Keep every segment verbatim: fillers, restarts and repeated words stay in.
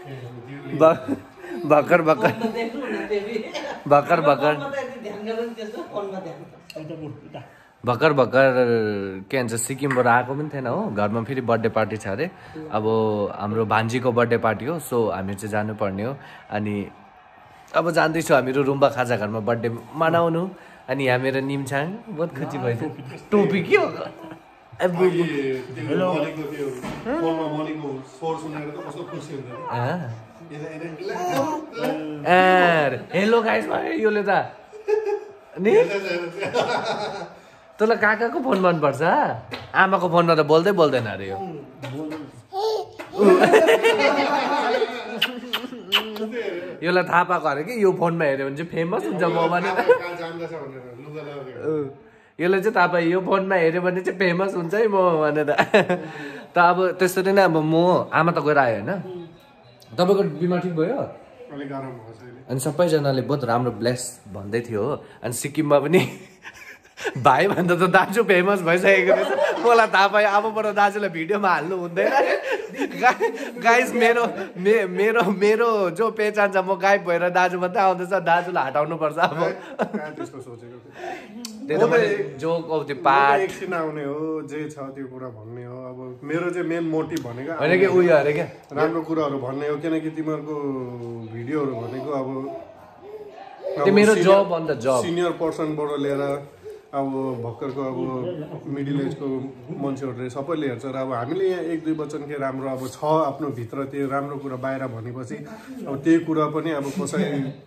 भर्खर भर्खर भर्खर भर्खर भर्खर भर्खर के भन्छ सिक्किमबाट आएको पनि थिएन हो घरमा फेरि बर्थडे पार्टी छ अरे अब हाम्रो भान्जीको बर्थडे पार्टी हो सो हामी चाहिँ जानुपर्ने हो अनि अब जाँदैछौँ हामीहरू रुम्बा खाजा घरमा बर्थडे मनाउनु अनि यहाँ मेरो निम्छाङ बहुत खुसी भयो टोपी के हो हेलो गाइस योले त नि तँलाई काकाको फोन मनपर्छ आमाको फोनमा त बोल्दै बोल्दैन अरे यो योलाई थाहा पाएको अरे कि यो फोनमा हेऱ्यो भने चाहिँ फेमस हुन्छ म भने यसले चाहिँ थाहा पायो यो फोनमा हेऱ्यो भने चाहिँ फेमस हुन्छ है म भनेर त अब त्यसरी नै अब म आमा त गएर आयो होइन तपाईँको बिमार ठिक भयो अनि सबैजनाले बहुत राम्रो ब्लेस भन्दै थियो हो अनि सिक्किममा पनि भाइ भन्दा त दाजु फेमस भइसकेको रहेछ मलाई थाहा पायो अबबाट दाजुलाई भिडियोमा हाल्नु हुँदैन गाइस मेरो मेरो मेरो जो पहिचान छ म गायब भएर दाजु मात्रै आउँदैछ दाजुलाई हटाउनु पर्छ अब जो त्यो पार्ट एकछिन आउने हो जे छ त्यो कुरा भन्ने हो अब मेरो चाहिँ मेन मोटिभ भनेको होइन कि उयो अरे क्या राम्रो कुराहरू भन्ने हो किनकि तिमीहरूको भिडियोहरू भनेको अब त्यो मेरो जब अन्त जब सिनियर पर्सनबाट लिएर अब भर्खरको अब मिडल एजको मान्छेहरूले सबैले हेर्छ र अब हामीले यहाँ एक दुई वचन के राम्रो अब छ आफ्नो भित्र त्यो राम्रो कुरा बाहिर भनेपछि अब त्यही कुरा पनि अब कसै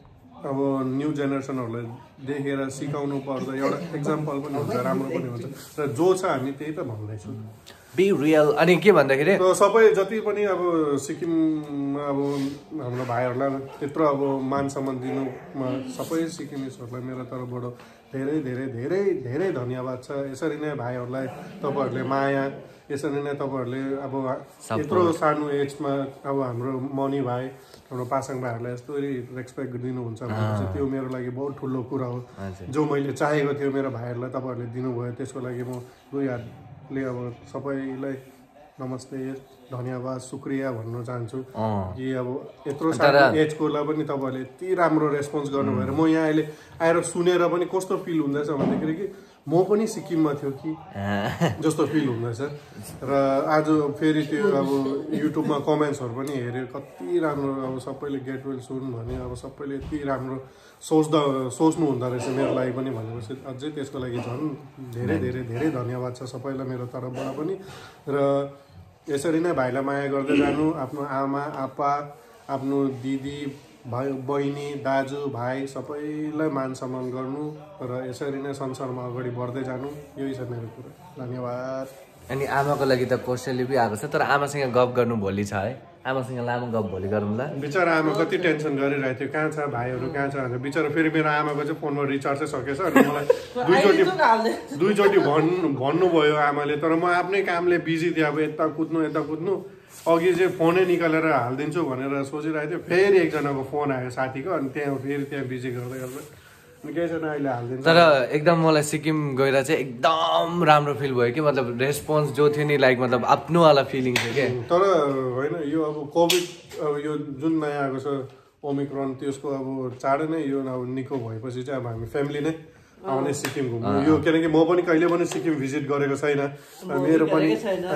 अब न्यू जेनेरेसनहरूलाई देखेर सिकाउनु पर्छ एउटा एक्जाम्पल पनि हुन्छ राम्रो पनि हुन्छ र जो छ हामी त्यही त भन्दैछौँ बी रियल अनि के भन्दाखेरि सबै जति पनि अब सिक्किम अब हाम्रो भाइहरूलाई त्यत्रो अब मान सम्मान दिनुमा सबै सिक्किमिसहरूलाई मेरो तर्फबाट धेरै धेरै धेरै धेरै धन्यवाद छ यसरी नै भाइहरूलाई तपाईँहरूले माया यसरी नै तपाईँहरूले अब यत्रो सानो एजमा अब हाम्रो मनी भाइ हाम्रो पासाङ भाइहरूलाई यस्तो रेस्पेक्ट दिनुहुन्छ भने चाहिँ त्यो मेरो लागि बहुत ठुलो कुरा हो जो मैले चाहेको थियो मेरो भाइहरूलाई तपाईँहरूले दिनुभयो त्यसको लागि म दुई हातले अब सबैलाई नमस्ते धन्यवाद शुक्रिया भन्न चाहन्छु कि अब यत्रो सानो एजकोलाई पनि तपाईँहरूले यति राम्रो रेस्पोन्स गर्नुभयो र म यहाँ अहिले आएर सुनेर पनि कस्तो फिल हुँदैछ भन्दाखेरि कि म पनि सिक्किममा थियो कि जस्तो फिल हुँदैछ र आज फेरि त्यो अब युट्युबमा कमेन्ट्सहरू पनि हेऱ्यो कति राम्रो अब सबैले गेट वेल सुन भने अब सबैले यति राम्रो सोच्दा सोच्नु हुँदो रहेछ मेरो लागि पनि भनेपछि अझै त्यसको लागि झन् धेरै धेरै धेरै धन्यवाद छ सबैलाई मेरो तर्फबाट पनि र यसरी नै भाइलाई माया गर्दै जानु आफ्नो आमा आप्पा आफ्नो दिदी भाइ बहिनी दाजु भाइ सबैलाई मान सम्मान गर्नु र यसरी नै संसारमा अगाडि बढ्दै जानु यही छ मेरो कुरा धन्यवाद अनि आमाको लागि त कोसेली पनि आएको छ तर आमासँग गफ गर्नु भोलि छ है आमासँग लामो गफ भोलि गरौँला बिचरा आमा कति टेन्सन गरिरहेको थियो कहाँ छ भाइहरू कहाँ छ भनेर बिचरा फेरि मेरो आमाको चाहिँ फोनमा रिचार्ज चाहिँ सकेछ अनि मलाई दुईचोटि दुईचोटि भन्नु भन्नुभयो आमाले तर म आफ्नै कामले बिजी थिएँ अब यता कुद्नु यता कुद्नु अघि चाहिँ फोनै निकालेर हालिदिन्छु भनेर सोचिरहेको थियो फेरि एकजनाको फोन आयो साथीको अनि त्यहाँ फेरि त्यहाँ बिजी गर्दै गर्दै केही छैन अहिले हालिदिन्छ तर एकदम मलाई सिक्किम गएर चाहिँ एकदम राम्रो फिल भयो कि मतलब रेस्पोन्स जो थियो नि लाइक मतलब आफ्नो वाला फिलिङ थियो क्या तर होइन यो अब कोभिड अब यो जुन नयाँ आएको छ ओमिक्रोन त्यसको अब चाँडै नै यो अब निको भएपछि चाहिँ अब हामी फ्यामिली नै आउने सिक्किम घुम्नु यो किनकि म पनि कहिले पनि सिक्किम भिजिट गरेको छैन मेरो पनि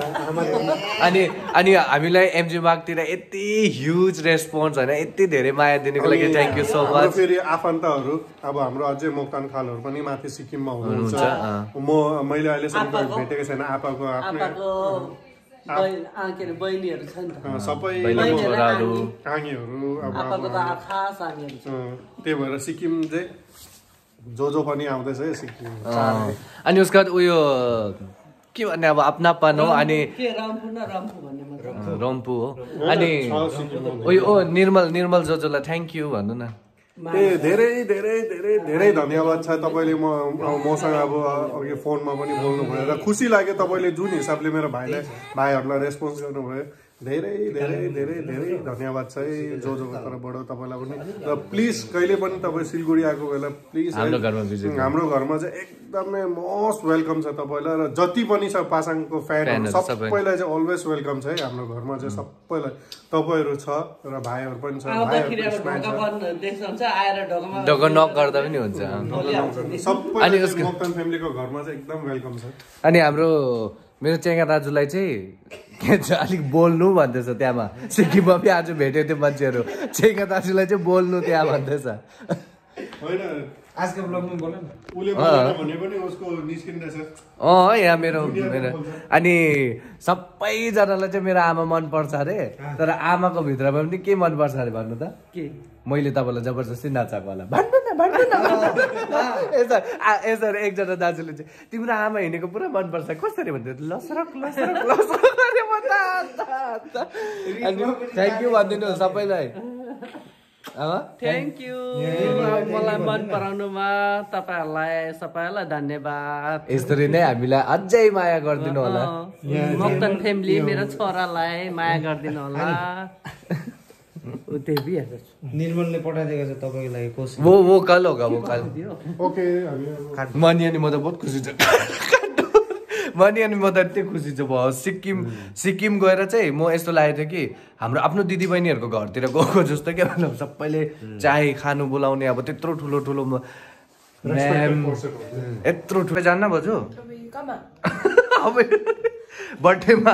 अनि अनि हामीलाई एमजी मार्गतिर यति ह्युज रेस्पोन्स होइन यति धेरै माया दिनुको लागि थ्याङ्क यू सो मच फेरि आफन्तहरू अब हाम्रो अझै मोक्तान खालहरू पनि माथि सिक्किममा हुनुहुन्छ म मैले अहिलेसम्म भेटेको छैन आपाको आफ्नै सबै आङीहरू अब त्यही भएर सिक्किम चाहिँ जो जो पनि आउँदैछ है सिक्किम अनि उसको बाद उयो के भन्ने अब अपनापन हो अनि रम्फू हो अनि उयो ओ निर्मल निर्मल जोजोलाई थ्याङ्क यू भन्नु न ए धेरै धेरै धेरै धेरै धन्यवाद छ तपाईँले म मसँग अब अघि फोनमा पनि बोल्नुभयो र खुसी लाग्यो तपाईँले जुन हिसाबले मेरो भाइलाई भाइहरूलाई रेस्पोन्स गर्नुभयो धेरै धेरै धेरै धेरै धन्यवाद छ है जो जो तर्फबाट तपाईँलाई पनि र प्लिज कहिले पनि तपाईँ सिलगढी आएको बेला प्लिज हाम्रो घरमा चाहिँ एकदमै मोस्ट वेलकम छ तपाईँलाई र जति पनि छ पासाङको फ्यानहरू सबैलाई चाहिँ अलवेज वेलकम छ है हाम्रो घरमा चाहिँ सबैलाई तपाईँहरू छ र भाइहरू पनि छ सबै मोक्तान फ्यामिलीको घरमा चाहिँ एकदम वेलकम छ। अनि हाम्रो मेरो चेङ्गा दाजुलाई चाहिँ के छ अलिक बोल्नु भन्दैछ त्यहाँमा सिक्किममा पनि आज भेट्यो त्यो मान्छेहरू चेङ्गा दाजुलाई चाहिँ बोल्नु त्यहाँ भन्दैछ अँ यहाँ मेरो मेरो अनि सबैजनालाई चाहिँ मेरो आमा मनपर्छ अरे तर आमाको भित्रमा पनि के मनपर्छ अरे भन्नु त के मैले तपाईँलाई जबरजस्ती नचाएको होला भन्नु न भन्नु न यसरी यसरी एकजना दाजुले चाहिँ तिम्रो आमा हिँडेको पुरा मनपर्छ कसरी भन्थ्यो लसरक लसरक लसरक थ्याङ्क यू भनिदिनु सबैलाई थ्याङ्क यू मलाई मन पराउनुमा तपाईँहरूलाई सबैलाई धन्यवाद। यसरी नै हामीलाई अझै माया गरिदिनु होला मोक्तान फ्यामिली मेरो छोरालाई माया गरिदिनु होला। निर्मलले पठाइदिएको छ तपाईँको लागि कोस वो वो कल होगा वो कल ओके मनी अनि म त बहुत खुसी छु मनी अनि म त यति खुसी छु भयो सिक्किम सिक्किम गएर चाहिँ म यस्तो लागेको थियो कि हाम्रो आफ्नो दिदीबहिनीहरूको घरतिर गएको जस्तो क्या मतलब सबैले चाय खानु बोलाउने अब त्यत्रो ठुलो ठुलो म्याम यत्रो ठुलो जान्न बजु अब बर्थडेमा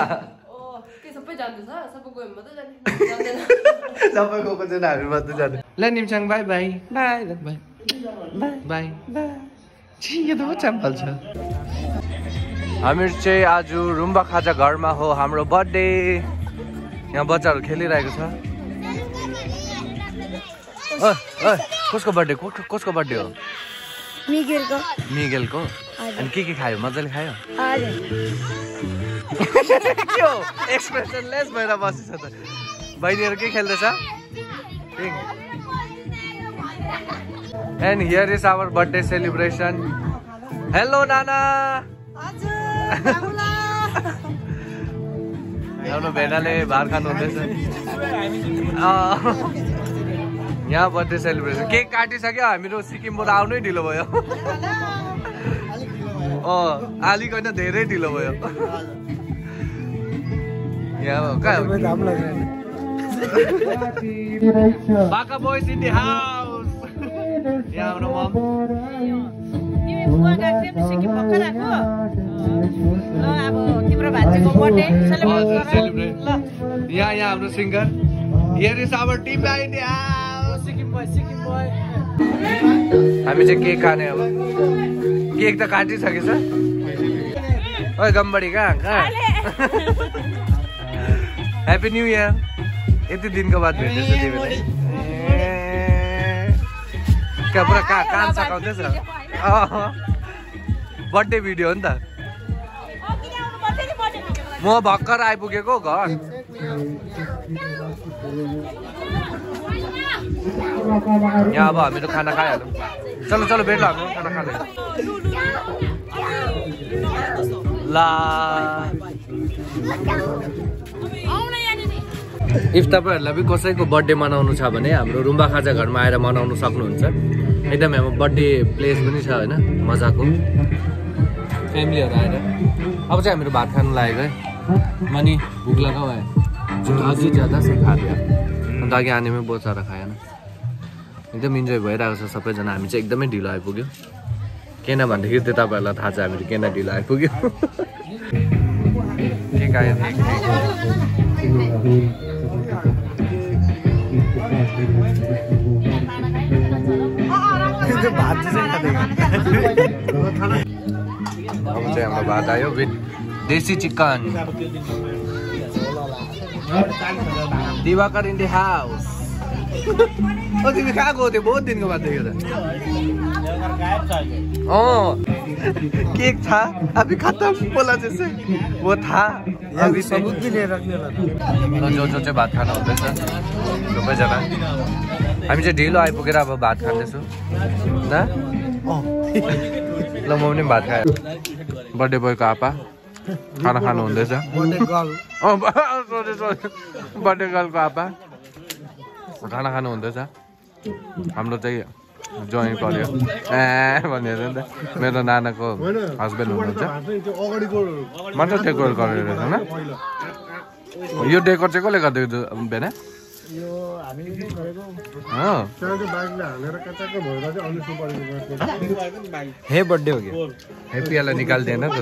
सबै गएको चाहिँ हामी मात्रै जाने ल Nimsang bye bye bye bye bye bye यो त चम्पल छ। हामीहरू चाहिँ आज रुम्बा खाजा घरमा हो हाम्रो बर्थडे यहाँ बच्चाहरू खेलिरहेको छ। कसको बर्थडे कसको बर्थडे हो मिगेलको मिगेलको अनि के के खायो मजाले खायो एक्सप्रेसन लेस भएर बसेछ त बहिनीहरू के खेल्दैछ and here is our birthday celebration. Hello नाना हाम्रो भेनाले भात खानु हुँदैछ यहाँ बर्थडे सेलिब्रेसन केक काटिसक्यो हामीहरू सिक्किमबाट आउनै ढिलो भयो अँ अलिक होइन धेरै ढिलो भयो यहाँ कहाँ बाका बोइज इन द हाउस यहाँ हाम्रो मम यहाँ यहाँ हाम्रो singer here is our team India हामी चाहिँ केक खाने अब केक त काटिसकेछ ओइ गम्बडी कहाँ कहाँ ह्याप्पी न्यू इयर यति दिनको बाद भेट्दैछ तिमीलाई क्या पुरा कहाँ कान सकाउँदैछ बर्थडे भिडियो हो नि त म भर्खर आइपुगेको घर यहाँ अब हामीहरू खाना खाइहाल्यौँ चलो चलो भेट्ला हामी खाना खाने ला इफ तपाईँहरूलाई पनि कसैको बर्थडे मनाउनु छ भने हाम्रो रुम्बा खाजा घरमा आएर मनाउनु सक्नुहुन्छ एकदम हाम्रो बर्थडे प्लेस पनि छ होइन मजाको फ्यामिलीहरू आएर अब चाहिँ हामीहरू भात खानु लागेको है मनी भुक लगाऊ है अझै ज्यादा से खा दिया अन्त अघि आनेमै बहुत सारा खाएन एकदम इन्जोय भइरहेको छ सबैजना हामी चाहिँ एकदमै ढिलो आइपुग्यो किन भन्दाखेरि त्यो तपाईँहरूलाई थाहा छ हामीहरू किन ढिलो आइपुग्यो के खायो भात चाहिँ अब चाहिँ हाम्रो भात आयो with desi chicken Diwakar in the house ओ तिमी कहाँ गएको थियो बहुत दिनको बाद देखेर अँ केक था अभी खत्म बोला जैसे वो था अभी सबूत भी लिएर राख्ने होला जो जो चाहिँ भात खान हुँदैछ सबैजना हामी चाहिँ ढिलो आइपुगेर अब भात खाँदैछौँ न ल म पनि भात खाएँ बर्थडे बोयको आपा खाना खानु हुँदैछ बर्थडे गर्लको आप्पा खाना खानु हुँदैछ हाम्रो चाहिँ जोइन गर्यो ए भनेर नि त मेरो नानाको हस्बेन्ड हुनुहुन्छ म त डेकोर गरेर होइन यो डेकोर चाहिँ कसले गरिदिएको बेना हे बर्थडे हो गया हेप्पीलाई निकाल्दिएन त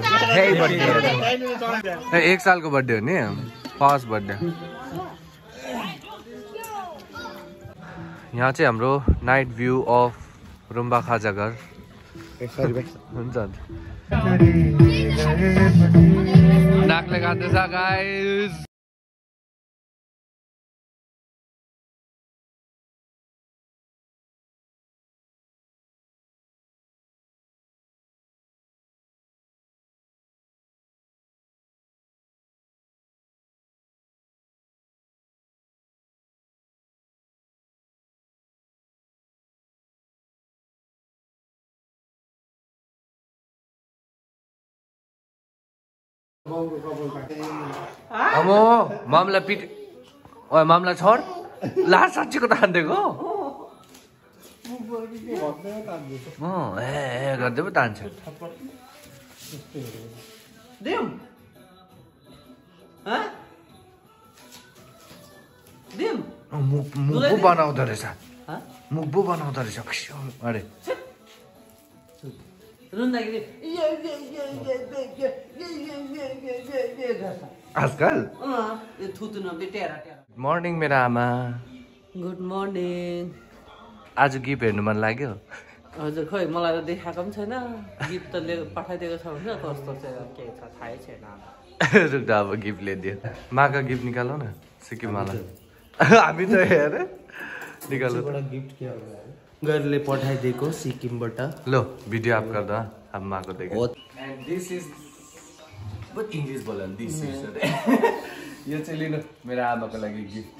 एक सालको बर्थडे हो नि फर्स्ट बर्थडे यहाँ चाहिँ हाम्रो नाइट भ्यू अफ रुम्बा खाजा घर हुन्छ नाकले काट्दैछ गाइस अमो मामला पिट ओ मामला छोड ला साँच्चीको तान्देको म ए गर्दै पो तान्छ दिम ह दिम मुख मुख पो बनाउँदो रहेछ मुख पो बनाउँदो रहेछ अरे आजकल मर्निङ मेरो आमा गुड मर्निङ आज गिफ्ट हेर्नु मन लाग्यो हजुर खोइ मलाई त देखाएको पनि छैन गिफ्ट त पठाइदिएको छ भने कस्तो चाहिँ के छ थाहै छैन रुक अब गिफ्ट ल्याइदियो माका गिफ्ट निकालौ न सिक्किमवाला हामी त हेर निकाल्नु गिफ्ट के हो गर्ले पठाइदिएको सिक्किमबाट लो भिडियो अप गर्दा अब माको देखे and this is but English बोला दिस इज यो चाहिँ लिनु मेरो आमाको लागि गिफ्ट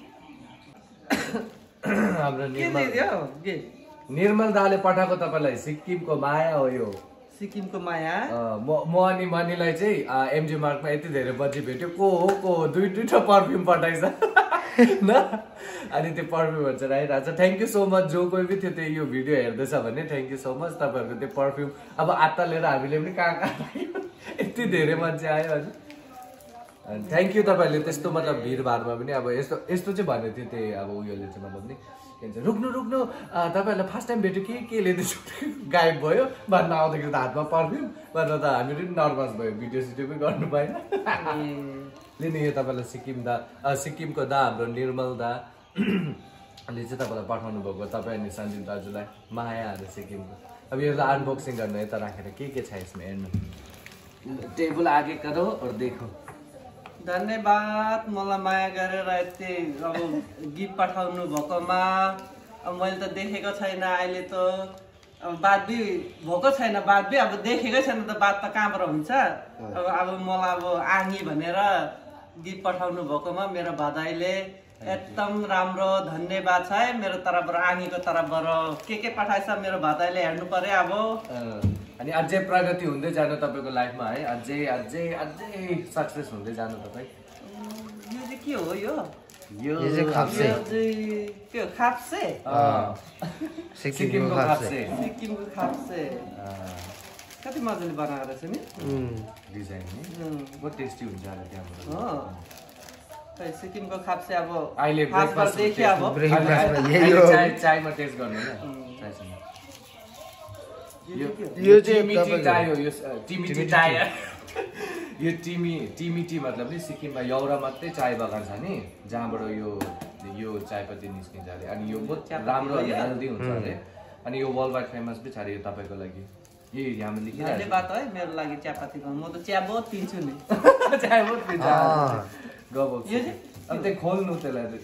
हाम्रो निर्मल निर्मल दाले पठाएको तपाईलाई सिक्किमको माया हो यो सिक्किमको माया म म अनि मनीलाई चाहिँ एमजी मार्कमा यति धेरै बजी भेट्यो को हो को दुई दुईटा पर्फ्युम पठाइछ न अनि त्यो पर्फ्युमहरू चाहिँ आइरहेको छ थ्याङ्क यू सो मच जो कोही पनि थियो त्यो यो भिडियो हेर्दैछ भने थ्याङ्क यू सो मच तपाईँहरूको त्यो पर्फ्युम अब आत्ता लिएर हामीले पनि कहाँ कहाँ यति धेरै मान्छे आयो अनि थ्याङ्क यू तपाईँहरूले त्यस्तो मतलब भिडभाडमा पनि अब यस्तो यस्तो चाहिँ भनेको थियो त्यही अब उयोले चाहिँ मतलब नि के भन्छ रुक्नु रुक्नु तपाईँहरूलाई फर्स्ट टाइम भेट्यो के के लिँदैछु गायब भयो भन्न आउँदाखेरि त हातमा पर्फ्युम भन्न त हामीहरू पनि नर्भस भयो भिडियो सिडियो पनि गर्नु पाएन लिनु यो तपाईँलाई सिक्किम दा सिक्किमको दा हाम्रो निर्मल दा ले चाहिँ तपाईँलाई पठाउनु भएको तपाईँ अनि सञ्जीव दाजुलाई मायाहरू सिक्किमको अब यो अनबक्सिङ गर्नु यता राखेर के के छ यसमा हेर्नु टेबल आगे करो और देखो धन्यवाद मलाई माया गरेर यति अब गिफ्ट पठाउनु भएकोमा अब मैले त देखेको छैन अहिले त अब बात बि भएको छैन बात बि अब देखेकै छैन त बात त कहाँबाट हुन्छ अब अब मलाई अब आनी भनेर गिफ्ट पठाउनु भएकोमा मेरो भादाइले एकदम राम्रो धन्यवाद छ है मेरो तर्फबाट आनीको तर्फबाट के के पठाएछ मेरो भादाइले हेर्नु पर्यो अब अनि अझै प्रगति हुँदै जानु तपाईँको लाइफमा है अझै अझै अझै सक्सेस हुँदै जानु तपाईँ यो चाहिँ के हो यो यो चाहिँ खाप्से के हो खाप्से सिक्किमको खाप्से सिक्किमको खाप्से कति मजाले बनाएको रहेछ नि डिजाइन नि बहुत टेस्टी हुन्छ होला त्यहाँबाट हो खै सिक्किमको खाप्से अब अहिले ब्रेकफास्ट देखि अब चाय चायमा टेस्ट गर्नु हैन चायसँग यो चाहिँ टिमी चाय हो यो टिमी चाय यो टिमी टिमी टी मतलब नि सिक्किममा एउटा मात्रै चाय बगान छ नि जहाँबाट यो यो चायपत्ती निस्किन्छ अरे अनि यो बहुत राम्रो अनि हेल्दी हुन्छ अरे अनि यो वर्ल्ड वाइड फेमस पनि छ अरे यो तपाईँको लागि ए यहाँ लेखिरहेको धन्यवाद है मेरो लागि चियापत्तीको म त चिया बहुत पिन्छु नि चाय बहुत पिन्छ गबो यो चाहिँ अब त्यो खोल्नु त्यसलाई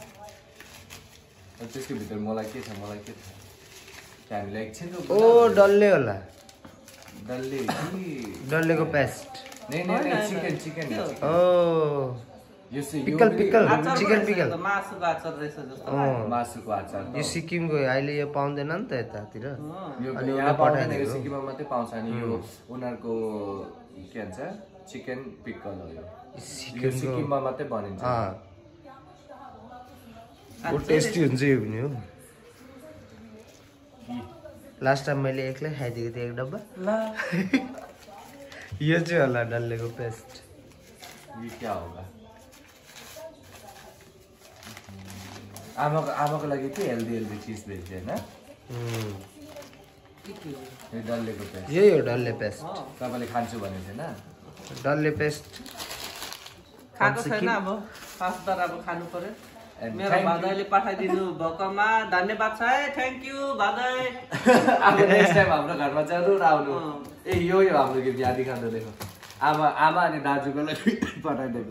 त्यसको भित्र मलाई के छ मलाई के छ हामीलाई एकछिन ओ डल्ले होला डल्ले डल्लेको पेस्ट नहीं नहीं नहीं चिकन चिकन ओ यो चाहिँ पिकल पिकल चिकन पिकल मासुको अचार रहेछ जस्तो मासुको अचार यो सिक्किमको अहिले यो पाउँदैन नि त यतातिर यो यहाँ पाउँदैन सिक्किममा मात्रै पाउँछ अनि यो उनीहरूको के भन्छ चिकन पिकल हो यो सिक्किममा मात्रै बनिन्छ बहुत टेस्टी हुन्छ यो पनि हो लास्ट टाइम मैले एक्लै खाइदिएको थिएँ एक डब्बा यो चाहिँ होला डल्लेको पेस्ट ये क्या होगा आमाको आमाको लागि चाहिँ हेल्दी हेल्दी चिज भेट्छ हैन यो डल्लेको पेस्ट यही हो डल्ले पेस्ट तपाईले खान्छु भने छैन डल्ले पेस्ट खाएको छैन अब फर्स्ट बार अब खानु पर्यो मेरो भादाइले पठाइदिनु भएकोमा धन्यवाद छ है थ्यांक यू भादाइ अब नेक्स्ट टाइम हाम्रो घरमा जरुर आउनु ए यो यो हाम्रो गिफ्ट याद खाँदै देखो आमा आमा अनि दाजुको लागि पठाइदिएको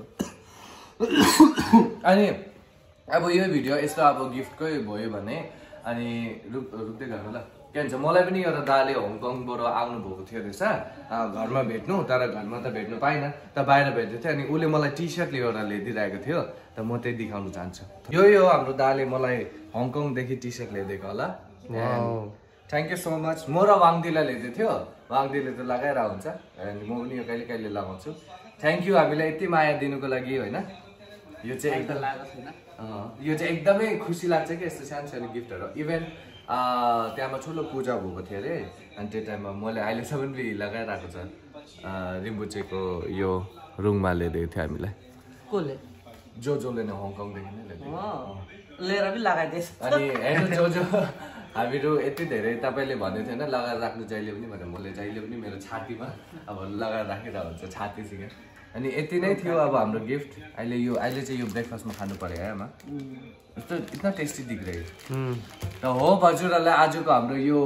अनि अब यो भिडियो यस्तो अब गिफ्टकै भयो भने अनि रुक रुक्दै गर्नु ल के भन्छ मलाई पनि एउटा दाले हङकङबाट आउनु भएको थियो रहेछ घरमा भेट्नु तर घरमा त भेट्नु पाइनँ त बाहिर भेट्दै थियो अनि उसले मलाई टी सर्ट एउटा ल्याइदिरहेको थियो त म त्यही देखाउन चाहन्छु यो यो हाम्रो दाले मलाई हङकङदेखि टी सर्ट ल्याइदिएको होला थ्याङ्क यू सो मच म र वाङदीलाई ल्याइदिएको थियो वाङदीले त लगाइरहेको हुन्छ अनि म पनि यो कहिले कहिले लगाउँछु थ्याङ्क यू हामीलाई यति माया दिनुको लागि होइन यो चाहिँ एकदम यो चाहिँ एकदमै खुसी लाग्छ कि यस्तो सानो सानो गिफ्टहरू इभेन त्यहाँमा ठुलो पूजा भएको थियो अरे अनि त्यो टाइममा मैले अहिलेसम्म पनि लगाइरहेको छ रिम्बुचेको यो रुङमा ल्याइदिएको थियो हामीलाई कसले जो जोले नै हङकङदेखि नै ल्याइदिएको लिएर पनि लगाइदिएछ अनि हेर्नु जो जो हामीहरू यति धेरै तपाईँले भन्दै थियो होइन लगाएर राख्नु जहिले पनि भनेर मैले जहिले पनि मेरो छातीमा अब लगाएर राखिरहेको हुन्छ छातीसँग अनि यति नै थियो अब हाम्रो गिफ्ट अहिले यो अहिले चाहिँ यो ब्रेकफास्टमा खानु पर्यो है आमा यस्तो इतना टेस्टी दिख रही त हो हजुरहरूलाई आजको हाम्रो यो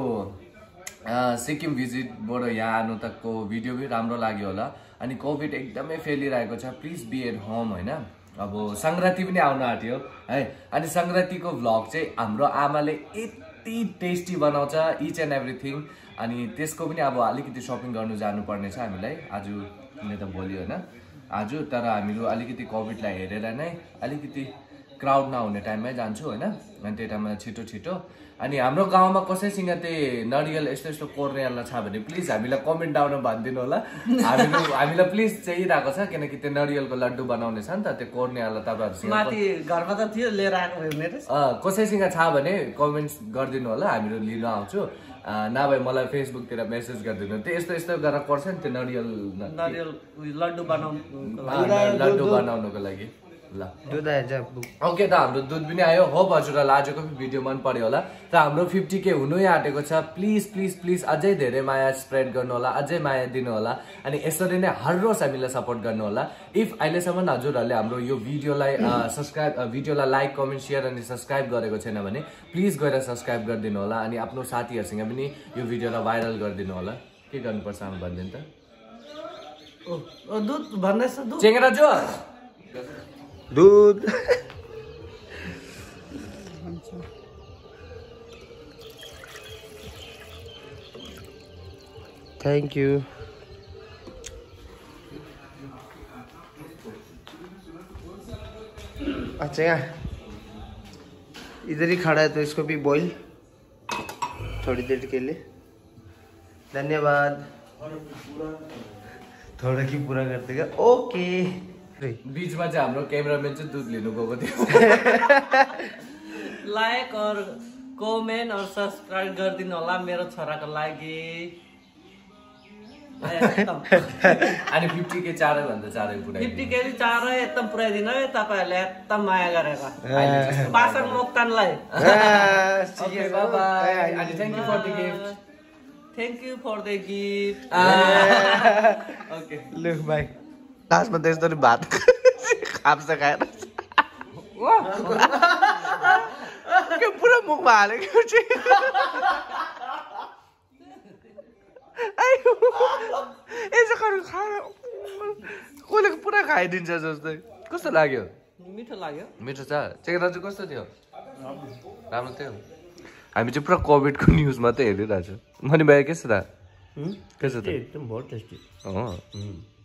सिक्किम भिजिटबाट यहाँ आउनु तकको भिडियो पनि राम्रो लाग्यो होला अनि कोभिड एकदमै फैलिरहेको छ प्लिज बी एट होम होइन अब संक्रान्ति पनि आउन आँट्यो है अनि संक्रान्तिको भ्लग चाहिँ हाम्रो आमाले यति टेस्टी बनाउँछ इच एन्ड एभ्रिथिङ अनि त्यसको पनि अब अलिकति सपिङ गर्नु जानुपर्ने छ हामीलाई आज नै त भोलि होइन आज तर हामीहरू अलिकति कोभिडलाई हेरेर नै अलिकति क्राउड नहुने टाइममै जान्छु होइन अनि त्यो टाइममा छिटो छिटो अनि हाम्रो गाउँमा कसैसँग त्यही नरियल यस्तो यस्तो कोर्नेवाला छ भने प्लिज हामीलाई कमेन्ट डाउनमा भनिदिनु होला हामीहरू हामीलाई प्लिज चाहिरहेको छ किनकि त्यो नरियलको लड्डु बनाउने छ नि त त्यो कोर्नेवाला तपाईँहरूसँग माथि घरमा त थियो लिएर आएको मेरो कसैसँग छ भने कमेन्ट्स गरिदिनु होला हामीहरू लिन आउँछु नभए मलाई फेसबुकतिर मेसेज गरिदिनु त्यो यस्तो यस्तो गरेर पर्छ नि त्यो नरियल नरियल लड्डु बनाउनु लड्डु बनाउनुको लागि ल दुध आएछ ओके त हाम्रो दुध पनि आयो होप हजुरहरूलाई आजको भिडियो मन पर्यो होला र हाम्रो फिफ्टी के हुनै आँटेको छ प्लिज प्लिज प्लिज अझै धेरै माया स्प्रेड गर्नु होला अझै माया दिनु होला अनि यसरी नै हर रोज हामीलाई सपोर्ट गर्नु होला इफ अहिलेसम्म हजुरहरूले हाम्रो यो भिडियोलाई सब्सक्राइब भिडियोलाई लाइक कमेन्ट सेयर अनि सब्सक्राइब गरेको छैन भने प्लिज गएर सब्सक्राइब गरिदिनु होला अनि आफ्नो साथीहरूसँग पनि यो भिडियोलाई भाइरल गरिदिनु होला के गर्नुपर्छ आमा भनिदिनु त ओ दुध भन्दैछ दुध चेंगरा जो दूध थैंक यू अच्छा यार इधर ही खड़ा है तो इसको भी बॉईल थोड़ी देर के लिए धन्यवाद थोड़ा की पूरा कर देगा ओके बीचमा चाहिँ हाम्रो क्यामेराम्यान चाहिँ दुध लिनु गएको थियो लाइक और कमेन्ट और सब्सक्राइब गरिदिनु होला मेरो छोराको लागि अनि फिफ्टी के चारै भन्दा चारै पुऱ्याइ फिफ्टी के चारै एकदम पुऱ्याइदिनु है तपाईँहरूले एकदम माया गरेर पासन मोक्तानलाई ओके बाइ बाइ अनि thank you for the gift thank you for the gift okay look bye लास्टमा त यस्तो भात खाप्छ खाएर के पुरा मुखमा हालेको चाहिँ यसो गरेर खाएर कसले पुरा खाइदिन्छ जस्तै कस्तो लाग्यो मिठो लाग्यो मिठो छ चेक दाजु कस्तो थियो राम्रो थियो हामी चाहिँ पुरा कोभिडको न्युज मात्रै हेरिरहेको छ मनी भाइ के छ त के छ त एकदम बहुत टेस्टी अँ